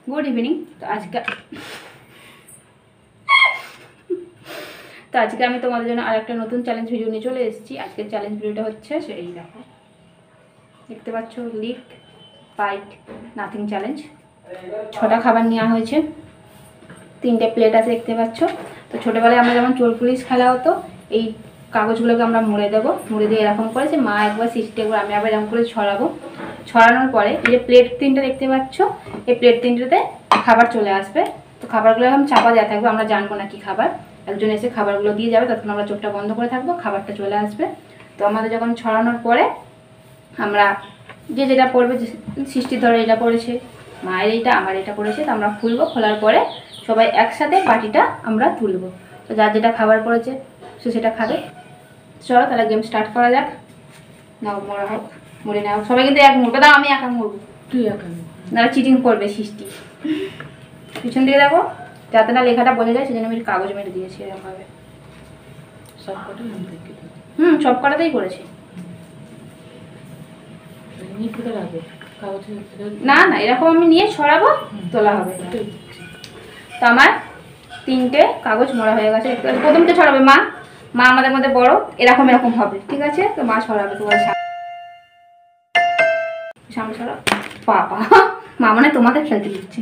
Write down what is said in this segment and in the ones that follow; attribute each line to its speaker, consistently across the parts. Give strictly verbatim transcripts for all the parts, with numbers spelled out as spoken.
Speaker 1: Good evening. তো আজকে তো আজকে আমি তোমাদের জন্য আরেকটা নতুন চ্যালেঞ্জ ভিডিও নিয়ে চলে এসেছি। আজকের চ্যালেঞ্জ ভিডিওটা হচ্ছে সেই দেখো, দেখতে পাচ্ছ, লিক বাইট নাথিং চ্যালেঞ্জ। ছটা খাবার নেওয়া হয়েছে, তিনটে প্লেট আছে দেখতে পাচ্ছ। তো ছোটোবেলায় আমরা যেমন চোর পুলিশ খেলা হতো, এই কাগজগুলোকে আমরা মুড়ে দেবো, মুড়ে দিয়ে এরকম করেছে মা একবার সিস্টে একবার আমি আবার এরকম করে ছড়াবো। ছড়ানোর পরে এই যে প্লেট তিনটে দেখতে পাচ্ছ, এই প্লেট তিনটেতে খাবার চলে আসবে। তো খাবারগুলো এরকম চাপা দেওয়া থাকবে, আমরা জানবো না কি খাবার। একজন এসে খাবারগুলো দিয়ে যাবে, তখন আমরা চোখটা বন্ধ করে থাকবো, খাবারটা চলে আসবে। তো আমাদের যখন ছড়ানোর পরে আমরা যে যেটা পড়বে, সৃষ্টি ধরে এটা পড়েছে, মায়ের এইটা, আমার এটা পড়েছে, তো আমরা খুলবো। খোলার পরে সবাই একসাথে বাটিটা আমরা তুলবো। তো যার যেটা খাবার পড়েছে সে সেটা খাবে। চলো তাহলে গেম স্টার্ট করা যাক। নাও মরা হোক, মরে নাও সবাই, কিন্তু এক মুড়বে। দাও আমি একা মুড়বো,
Speaker 2: তুই একা
Speaker 1: নাহলে চিটিং করবে সৃষ্টি। পিছন দিকে দেখো, যাতে না লেখাটা বোঝা যায়, সেজন্য আমি কাগজ মেরে দিয়েছি এরকমভাবে।
Speaker 2: সব কটা
Speaker 1: হুম সব কটাতেই করেছি। না না এরকম আমি নিয়ে ছড়াবো, তোলা হবে। তো আমার তিনটে কাগজ মরা হয়ে গেছে। প্রথমটা ছড়াবে মা, মা আমাদের মধ্যে বড়, এরকম এরকম হবে, ঠিক আছে? তো মা ছড়াবে তোমার সামনে ছড়া। বাবা, মা মানে তোমাকে খেলতে দিচ্ছে।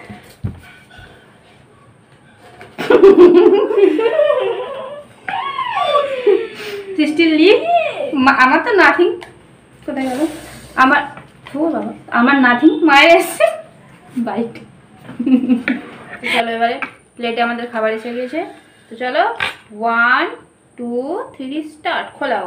Speaker 1: সৃষ্টির লিক, আমার তো নাথিং। কোথায় গেল আমার? ও বাবা, আমার নাথিং, মায়ের এসছে বাইট। চলো এবারে প্লেটে আমাদের খাবার এসে গেছে। তো চলো ওয়ান টু থ্রি স্টার্ট। খোলাও।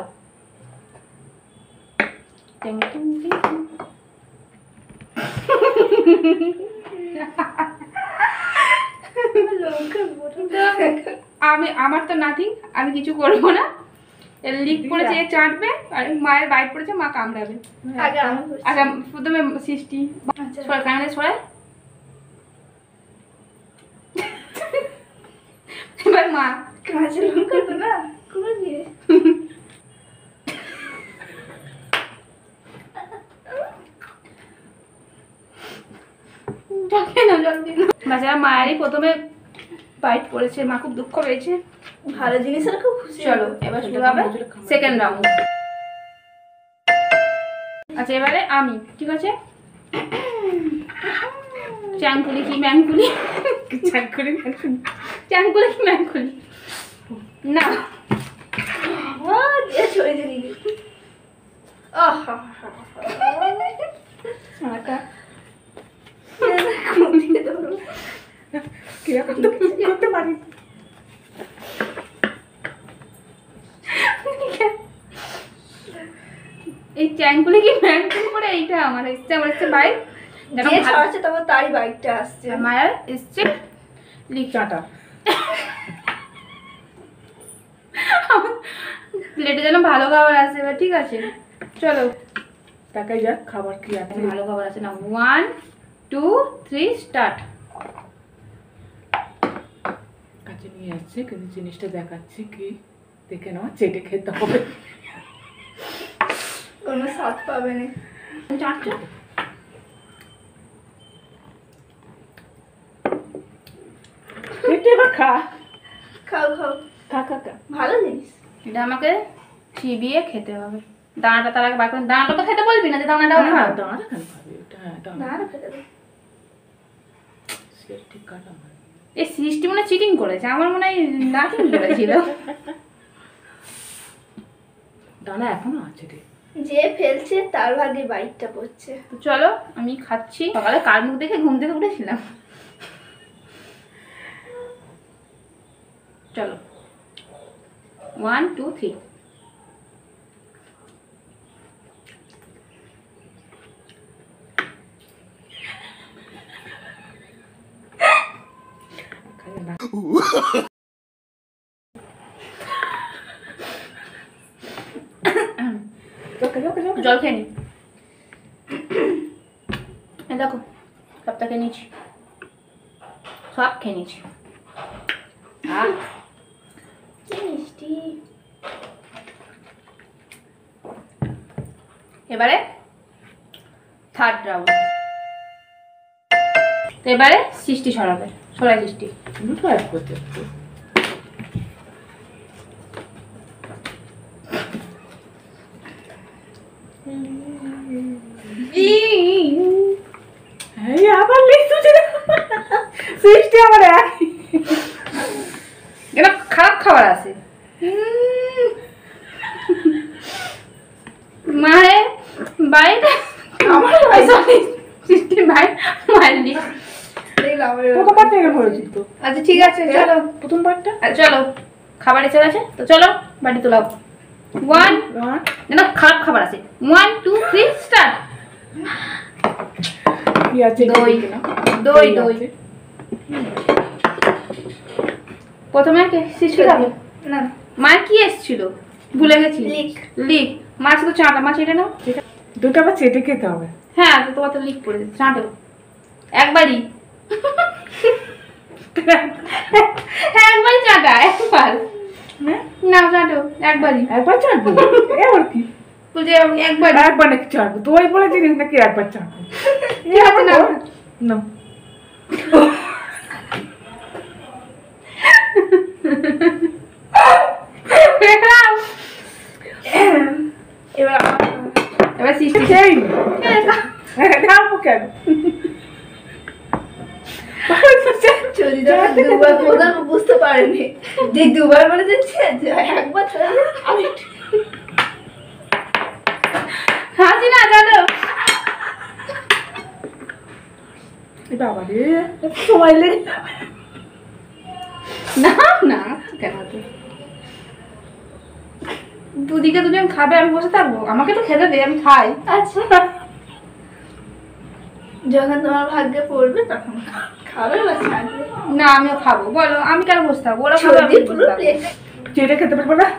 Speaker 1: আমি আমার তো নাথিং, আমি কিছু করবো না। লিক পড়েছে, এ চাটবে, আর মায়ের বাইট পড়েছে, মা কামড়াবে। আচ্ছা প্রথমে সৃষ্টি সরাই, কানে সরাই। এবার মা কাঁচা লঙ্কা তো না করে দিয়ে মায়েরই প্রথমে বাইট পড়েছে, মা খুব দুঃখ পেয়েছে। ভালো জিনিসের খুব খুশি। চলো এবার শুরু হবে সেকেন্ড রাউন্ড। আচ্ছা এবারে আমি, ঠিক আছে? চ্যাংকুলি কি ম্যাংকুলি, চ্যাংকুলি চ্যাংকুলি কি ম্যাংকুলি না ছড়ে দিলি। করতে পারি এই চ্যাংকুলি কি ম্যাংকুলি করে, এইটা আমার এসছে, আমার এসছে বাইক। যে ছড়াচ্ছে তবে তারই বাইকটা আসছে, মায়ের এসছে লিক চাটা। প্লেটে যেন ভালো খাবার আসে এবার, ঠিক আছে? চলো
Speaker 2: তাকাই যাক খাবার কি আছে।
Speaker 1: ভালো খাবার আছে না। One two three start.
Speaker 2: কাছে নিয়ে আসছে, কিন্তু জিনিসটা দেখাচ্ছে কি, দেখে নাও, চেটে খেতে হবে,
Speaker 1: কোনো স্বাদ পাবে না। চাটছো?
Speaker 2: খা
Speaker 1: খাও খাও,
Speaker 2: খা খা খা,
Speaker 1: ভালো জিনিস। এটা আমাকে চিবিয়ে খেতে হবে। দানাটা তার আগে বার করে, দানাটা তো খেতে বলবি না, যে দানাটাও খা।
Speaker 2: দানাটা কেন খাবি? এটা
Speaker 1: দানাটা খেতে দে।
Speaker 2: সেটা ঠিক কাটা হয়।
Speaker 1: এই সৃষ্টি মনে চিটিং করেছে, আমার মনে হয় নাথিং করেছিল।
Speaker 2: দানা এখনো আছে রে,
Speaker 1: যে ফেলছে তার ভাগে বাইকটা পড়ছে। তো চলো আমি খাচ্ছি। সকালে কার মুখ দেখে ঘুম থেকে উঠেছিলাম। চলো ওয়ান টু থ্রি। জল খেয়ে নি, দেখো সবটা খেয়ে নিয়েছি, সব খেয়ে নিয়েছি। মিষ্টি। এবারে থার্ড রাউন্ড। তো তো এবারে সৃষ্টি সরাবে, সরাই সৃষ্টি
Speaker 2: দুটো অ্যাড করতে একটু। এই আবার লিখতে সৃষ্টি আমার এক
Speaker 1: এটা খারাপ খাবার আছে। মায়ের বাড়িতে আমার সৃষ্টির ভাই মায়ের লিখ।
Speaker 2: প্রথম পার্টটা এরকম হয়েছিল তো।
Speaker 1: আচ্ছা ঠিক আছে চলো,
Speaker 2: প্রথম পার্টটা
Speaker 1: চলো খাবার এসে গেছে তো চলো বাড়ি তোলাও। ওয়ান না খারাপ খাবার আছে। One two three start.
Speaker 2: কি আছে?
Speaker 1: দই দই দই। প্রথমে কে সৃষ্টি খাবে? না মায়ের কি এসেছিল ভুলে গেছি। Leak leak. মাছ তো চাটা, মাছ এটা নাও।
Speaker 2: দুটো আবার চেটে খেতে হবে।
Speaker 1: হ্যাঁ তো তোমার তো লিক পড়ে যাচ্ছে, চাটো একবারই। হ্যাঁ একবারই চাটা, একবার না চাটো একবারই।
Speaker 2: একবার চাটবো? এবার কি
Speaker 1: বলছে একবার
Speaker 2: একবার নাকি চাটবো? তো ওই বলে জিনিস নাকি একবার চাটবো?
Speaker 1: ঠিক আছে না
Speaker 2: না
Speaker 1: এবার এবার সৃষ্টি
Speaker 2: খেয়ে খাবো কেন?
Speaker 3: দুবার প্রধান বুঝতে পারেনি যে দুবার বলে যাচ্ছে একবার আমি
Speaker 1: হাসি না জানো
Speaker 2: বাবা রে সময় লেগে
Speaker 1: না না কেন তো দুদিকে দুজন খাবে, আমি বসে থাকবো? আমাকে তো খেতে দে, আমি খাই।
Speaker 3: আচ্ছা যখন তোমার ভাগ্যে পড়বে তখন খাবে বা ছাড়বে।
Speaker 1: না আমিও খাবো। বলো আমি কেন বসে থাকবো? ওরা খাবে আমি বসে থাকবো।
Speaker 2: চেটে খেতে পারবো না?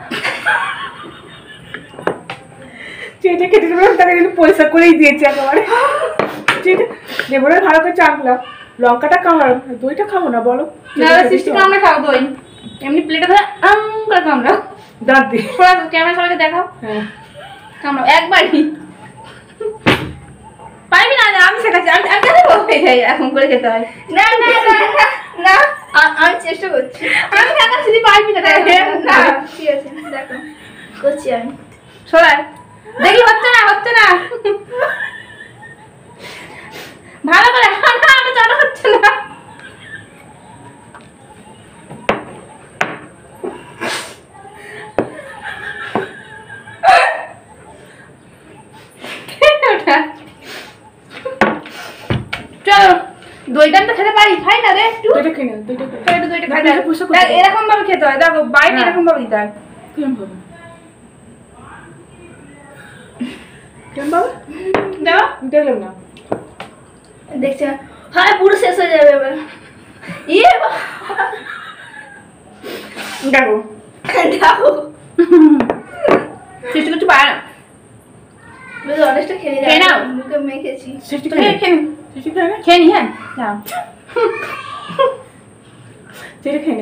Speaker 2: চেটে খেতে পারবো তাকে কিন্তু পয়সা করেই দিয়েছে একেবারে। চেটে এবারে ভালো করে চাকলাম, লঙ্কাটা কামড়াম, দইটা খাবো না বলো?
Speaker 1: না সৃষ্টি কামড়া খাও দই, এমনি প্লেটে ধরে আম করে কামড়াও।
Speaker 2: দাঁত দিয়ে
Speaker 1: ক্যামেরা সবাইকে দেখাও।
Speaker 2: হ্যাঁ
Speaker 1: কামড়াও একবারই। পারবি না? আমি শেখাচ্ছি, আমি আমি কেন বলতে যাই এখন করে খেতে হয়?
Speaker 3: না না না না আমি চেষ্টা করছি।
Speaker 1: আমি শেখাচ্ছি, তুই পারবি না?
Speaker 3: না ঠিক আছে দেখো করছি আমি।
Speaker 1: সবাই দেখি হচ্ছে না হচ্ছে না ভালো করে। না আমি জানা হচ্ছে না। চলো দইটা তো খেতে পারি, খাই না রে একটু।
Speaker 2: দইটা খেয়ে নাও, দইটা খেয়ে
Speaker 1: একটু দইটা খাই। দেখ এরকম ভাবে খেতে হয়, দেখো বাইরে এরকম ভাবে দিতে হয়।
Speaker 2: কেমন বাবা? কেমন বাবা?
Speaker 1: দাও
Speaker 2: দেখলাম না।
Speaker 3: দেখছি হ্যাঁ পুরো শেষ হয়ে যাবে এবার। ইয়ে
Speaker 1: দেখো
Speaker 3: দেখো
Speaker 1: কিছু কিছু পায় না।
Speaker 3: বেশ অনেকটা খেয়ে
Speaker 1: খেয়ে নাও।
Speaker 3: মুখে মেখেছি।
Speaker 2: সৃষ্টি
Speaker 1: খেয়ে
Speaker 2: খেয়ে
Speaker 1: খেয়ে নি।
Speaker 2: সৃষ্টি খেয়ে নে,
Speaker 1: খেয়ে নি। হ্যাঁ দাও।
Speaker 2: চেটে খেয়ে নে।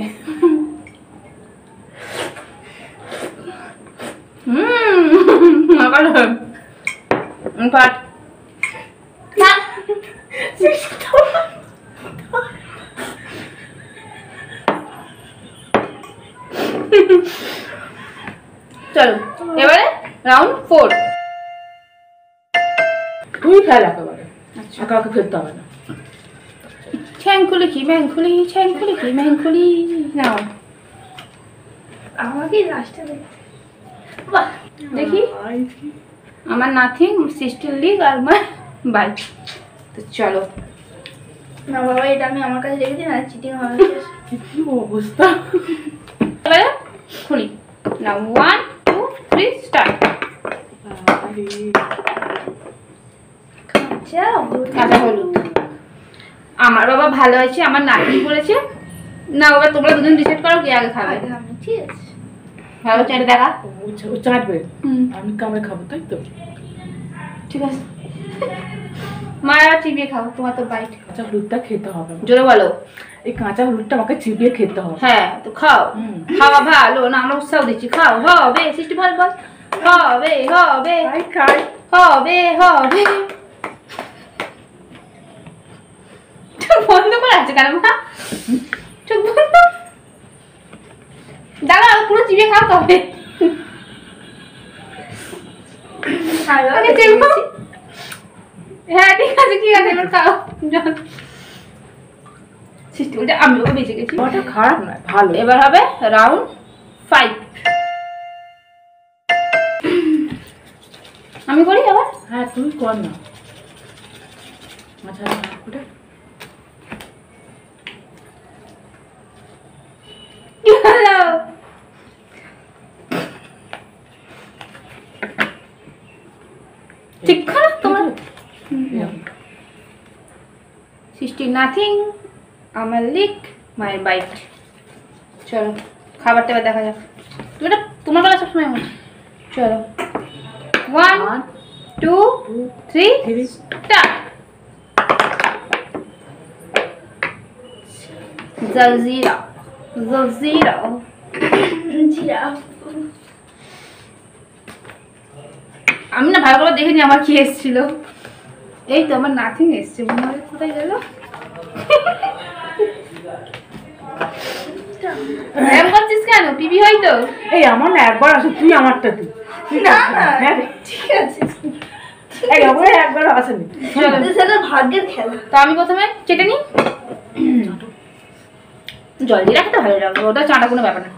Speaker 1: হুম আবার পাট
Speaker 3: না
Speaker 1: চলো এবারে রাউন্ড ফোর।
Speaker 2: তুই খেয়াল একেবারে, একা একা খেলতে হবে না।
Speaker 1: ছ্যাংকুলি কি ম্যাংকুলি, ছ্যাংকুলি কি ম্যাংকুলি। নাও
Speaker 3: আমাকে লাস্টে বাহ
Speaker 1: দেখি আমার নাথিং, সিস্টার লিগ আর আমার বাই। তো চলো
Speaker 3: না বাবা এটা আমি আমার কাছে রেখে দিই না, চিটিং হবে।
Speaker 2: কি অবস্থা!
Speaker 1: এবারে খুলি না। One two three start. কাঁচা হলুদ। আমার বাবা ভালো হয়েছে, আমার নাতনি বলেছে। না বাবা তোমরা দুজন ডিসাইড করো কে আগে খাবে।
Speaker 3: আমি ঠিক আছে
Speaker 1: ভালো চেটে দেখা।
Speaker 2: ও চাটবে,
Speaker 1: হুম
Speaker 2: আমি কামড়ে খাবো, তাই তো?
Speaker 1: ঠিক আছে মা আর চিবিয়ে খাও, তোমার তো বাইট।
Speaker 2: কাঁচা হলুদটা খেতে হবে।
Speaker 1: জোরে বলো।
Speaker 2: এই কাঁচা হলুদটা আমাকে চিবিয়ে খেতে হবে।
Speaker 1: হ্যাঁ তো খাও। খাওয়া ভালো না, আমরা উৎসাহ দিচ্ছি। খাও হবে সৃষ্টি বল বল হবে হবে
Speaker 2: খাই খাই
Speaker 1: হবে হবে। চোখ বন্ধ করে আছে কেন মা? চোখ বন্ধ। দাদা পুরো চিবিয়ে খাও তবে। হ্যাঁ ঠিক আছে ঠিক আছে এবার খাও। সৃষ্টি বলছে আমি ওকে বেঁচে গেছি।
Speaker 2: ওটা খারাপ নয়, ভালো।
Speaker 1: এবার হবে রাউন্ড ফাইভ। আমি করি আবার?
Speaker 2: হ্যাঁ তুই কর না। আচ্ছা ওটা
Speaker 1: কি হলো? ঠিক করো তোমার সৃষ্টি নাথিং আমার লিক মায়ের বাইট। চলো খাবারটা এবার দেখা যাক। তুমি এটা তোমার বেলা সবসময় এমন। চলো ওয়ান টু থ্রি স্টার্ট। জলজিরা জলজিরা
Speaker 3: জিরা।
Speaker 1: আমি না ভালো করে দেখিনি আমার কি এসেছিল। এই তো আমার নাথিং এসছে। মনে হয় কোথায় গেল? এম করছিস কেন? পিপি হয় তো।
Speaker 2: এই আমার না একবার আসে, তুই আমারটা তুই।
Speaker 3: না না ঠিক আছে।
Speaker 2: এই আমার একবার আসেনি।
Speaker 1: চলো
Speaker 3: সেটা ভাগ্যের খেলা।
Speaker 1: তো আমি প্রথমে চেটে নিই। জল দিয়ে রাখতে ভালো লাগবে, ওটা চাটা কোনো ব্যাপার না।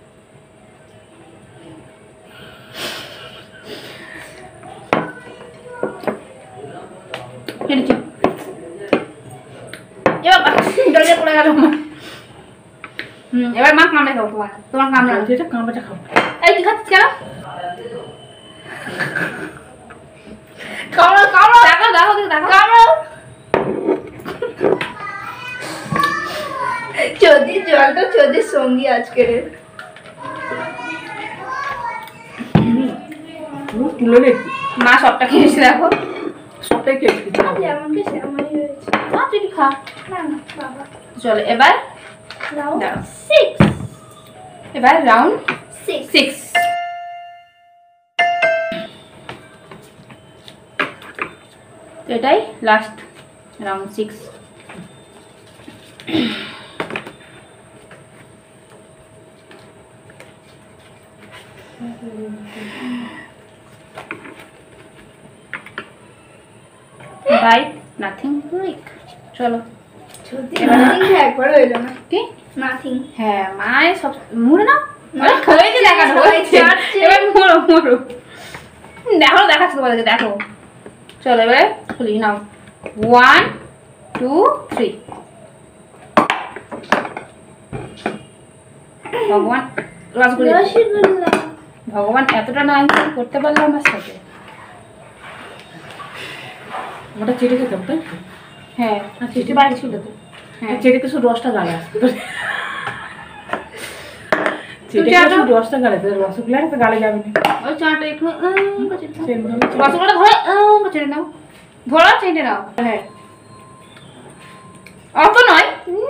Speaker 1: এবার জল দিয়ে পড়ে গেল। হুম এবার মা কামড়ে খাবো। তোমার তোমার কামড়ে
Speaker 2: যেটা কামড়াটা খাবো।
Speaker 1: এই তুই খাচ্ছিস কেন? কামড়া কামড়া দেখো দেখো দেখো কামড়া।
Speaker 3: যদি জলটা চোদ্দের সঙ্গী আজকের।
Speaker 2: তুলে দেখি
Speaker 1: মা সবটা খেয়েছে দেখো।
Speaker 2: সবটাই খেয়েছি।
Speaker 3: যেমনকে সেমনই হয়েছে।
Speaker 1: মা তুই খা।
Speaker 3: না না বাবা।
Speaker 1: চলো এবার
Speaker 3: রাউন্ড
Speaker 1: দাঁড়াও।
Speaker 3: সিক্স।
Speaker 1: এবার রাউন্ড
Speaker 3: সিক্স।
Speaker 1: সিক্স। এটাই last round six. Bite nothing like. চলো
Speaker 3: যদি নাথিং একবার হইল না।
Speaker 1: কি
Speaker 3: নাথিং।
Speaker 1: হ্যাঁ মায়ের সব মুড়ে না
Speaker 3: না,
Speaker 1: হয়েছে দেখানো হয়েছে।
Speaker 3: চারটে।
Speaker 1: এবার মোড়ো মোড়ো দেখো দেখাচ্ছি তোমাদেরকে দেখো। চলো এবারে খুলি নাও। One two three. ভগবান রসগোল্লা
Speaker 3: রসগোল্লা।
Speaker 1: ভগবান এতটা না করতে পারলো আমার সাথে।
Speaker 2: ওটা চেটে খেতাম তাই তো?
Speaker 1: হ্যাঁ
Speaker 2: আর চেটে
Speaker 1: বাড়ি ছিল তো। হ্যাঁ
Speaker 2: চেটে কিছু রসটা গালে আসতো। চেটে
Speaker 1: তুই জানো?
Speaker 2: কিছু রসটা গালে, রসগোল্লা তো গালে যাবে না।
Speaker 1: ওই চাটা একটু
Speaker 2: সেরকম
Speaker 1: রসগোল্লা ধরে চেটে নাও। ধরো চেটে নাও। হ্যাঁ অত নয়।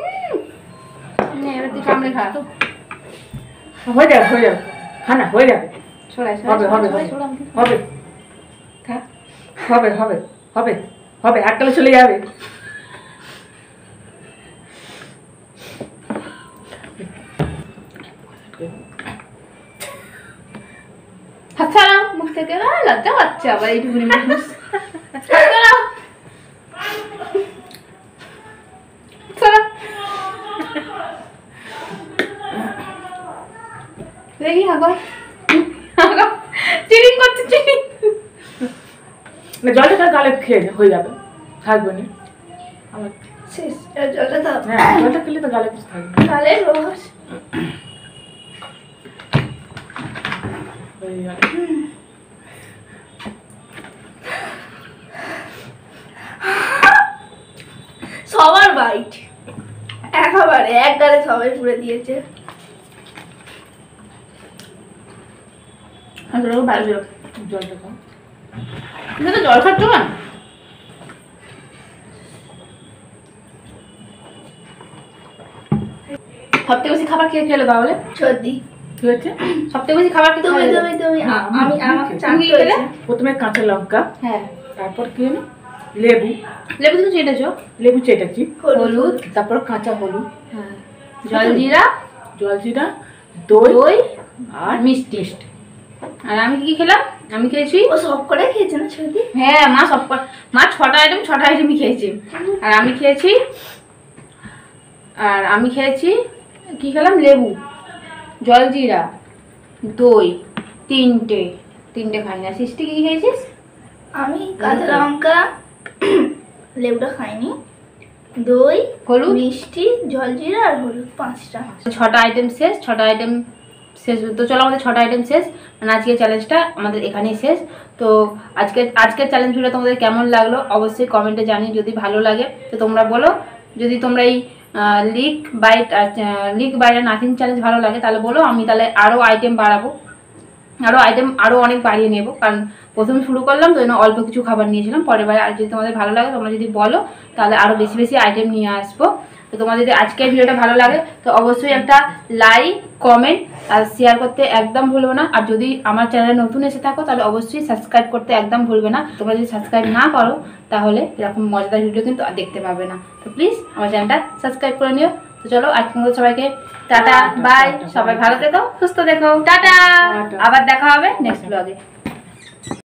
Speaker 1: এবার তুই কামড়ে খা।
Speaker 2: হয়ে যাবে হয়ে যাবে। খানা হয়ে যাবে।
Speaker 1: ছড়াই
Speaker 2: হবে হবে হবে হবে
Speaker 1: খা।
Speaker 2: হবে হবে হবে হবে এককালে চলে যাবে।
Speaker 1: হাত ছাড়াও মুখ থেকে। আহ, লজ্জা পাচ্ছে আবার এইটুকুনি মানুষ। হাত ছাড়াও। ছাড়াও। দেখি হাগো হাগো চিটিং করছে চিটিং।
Speaker 2: না জলটা তার গালে খেয়ে যা- হয়ে যাবে, থাকবে না আমার।
Speaker 3: শেষ। এবার জলটা দাও।
Speaker 2: হ্যাঁ জলটা খেলে তো গালে কিছু থাকবে না।
Speaker 3: তাহলে রস।
Speaker 2: হয়ে গেল।
Speaker 3: সবার বাইট একেবারে এক গালে সবাই পুড়ে দিয়েছে।
Speaker 1: ভালো ছিল।
Speaker 2: জলটা খাও।
Speaker 1: তুমি তো জল খাচ্ছ না। সবথেকে বেশি খাবার খেয়ে খেলে তাহলে
Speaker 3: সর্দি।
Speaker 2: কি হচ্ছে?
Speaker 1: সবথেকে বেশি খাবার খেতে
Speaker 3: তুমি
Speaker 1: খেলে
Speaker 3: তুমি তুমি
Speaker 2: না,
Speaker 3: আমি
Speaker 2: আমি
Speaker 3: আমাকে
Speaker 2: খেয়েছি।
Speaker 3: চান
Speaker 1: তুমি কি
Speaker 3: করেছে।
Speaker 1: খেলে?
Speaker 2: প্রথমে কাঁচা লঙ্কা,
Speaker 1: হ্যাঁ
Speaker 2: তারপর কি হলো লেবু
Speaker 1: লেবু তুমি চেটেছো,
Speaker 2: লেবু চেটেছি,
Speaker 1: হলুদ,
Speaker 2: তারপর কাঁচা হলুদ,
Speaker 1: হ্যাঁ, জলজিরা,
Speaker 2: জলজিরা, দই
Speaker 1: দই
Speaker 2: আর
Speaker 1: মিষ্টি। আর আমি কি খেলাম? আমি খেয়েছি,
Speaker 3: ও সব করে খেয়েছে না সত্যি?
Speaker 1: হ্যাঁ মা সব ক- মা ছটা আইটেম ছটা আইটেমই খেয়েছি। আর আমি খেয়েছি আর আমি খেয়েছি কি খেলাম? লেবু, জলজিরা, দই, তিনটে তিনটে খাই না। সৃষ্টি কি খেয়েছিস?
Speaker 3: আমি কাঁচা লঙ্কা, লেবুটা খাইনি, দই,
Speaker 1: হলুদ,
Speaker 3: মিষ্টি, জলজিরা আর হলুদ, পাঁচটা।
Speaker 1: ছটা আইটেম শেষ। ছটা আইটেম শেষ তো চলো আমাদের ছটা আইটেম শেষ। মানে আজকের চ্যালেঞ্জটা আমাদের এখানেই শেষ। তো আজকে আজকের চ্যালেঞ্জ ভিডিও তোমাদের কেমন লাগলো অবশ্যই কমেন্টে জানিয়ে। যদি ভালো লাগে তো তোমরা বলো। যদি তোমরা এই লিক বাইট আর লিক বাইট আর নাথিং চ্যালেঞ্জ ভালো লাগে তাহলে বলো, আমি তাহলে আরও আইটেম বাড়াবো, আরও আইটেম আরও অনেক বাড়িয়ে নেবো। কারণ প্রথমে শুরু করলাম তো জন্য অল্প কিছু খাবার নিয়েছিলাম। পরের বারে আর যদি তোমাদের ভালো লাগে তোমরা যদি বলো তাহলে আরও বেশি বেশি আইটেম নিয়ে আসবো। তো তোমাদের যদি আজকের ভিডিওটা ভালো লাগে তো অবশ্যই একটা লাইক, কমেন্ট আর শেয়ার করতে একদম ভুলবে না। আর যদি আমার চ্যানেলে নতুন এসে থাকো তাহলে অবশ্যই সাবস্ক্রাইব করতে একদম ভুলবে না। তোমরা যদি সাবস্ক্রাইব না করো তাহলে এরকম মজাদার ভিডিও কিন্তু আর দেখতে পাবে না। তো প্লিজ আমার চ্যানেলটা সাবস্ক্রাইব করে নিও। তো চলো আজকে মতো সবাইকে টাটা, বাই। সবাই ভালো থেকো, সুস্থ থেকো, টাটা। আবার দেখা হবে নেক্সট ব্লগে।